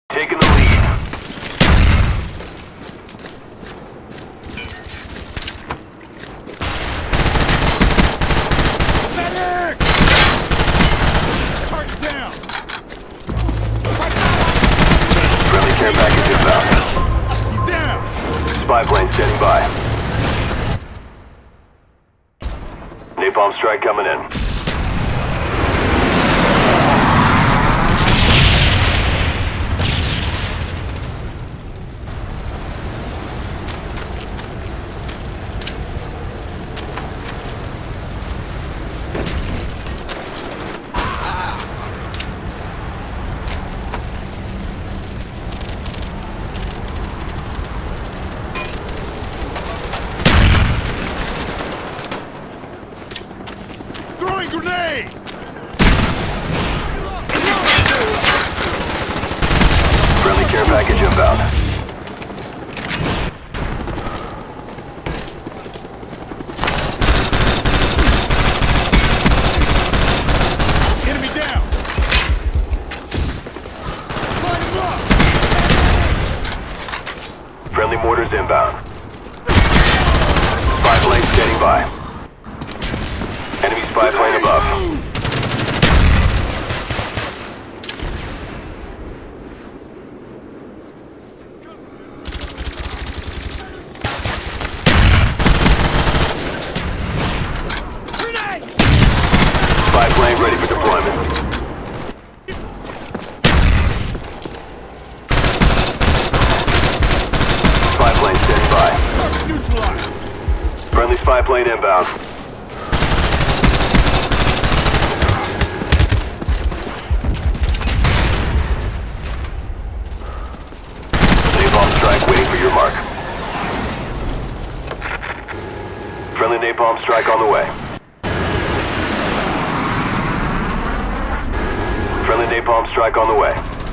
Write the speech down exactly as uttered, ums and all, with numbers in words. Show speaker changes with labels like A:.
A: Taking the lead.
B: Medic! Target down!
A: Friendly care package inbound.
B: He's down!
A: Spy plane standing by. Napalm strike coming in.
B: Throwing grenade!
A: Friendly care package inbound.
B: Enemy down! Line him up!
A: Friendly mortars inbound. Spy plane standing by. Enemy spy plane above.
B: Grenade!
A: Spy plane ready for deployment. Spy plane standing by.
B: Target neutralized!
A: Friendly spy plane inbound. Napalm strike waiting for your mark. Friendly napalm strike on the way. Friendly napalm strike on the way.